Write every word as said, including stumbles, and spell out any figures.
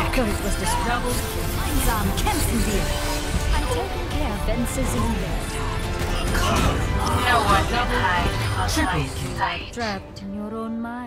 Turret was destroyed. Einsam kämpfen wir. I'm taking care of fences in there. No one can hide from my sight. Trapped in your own mind.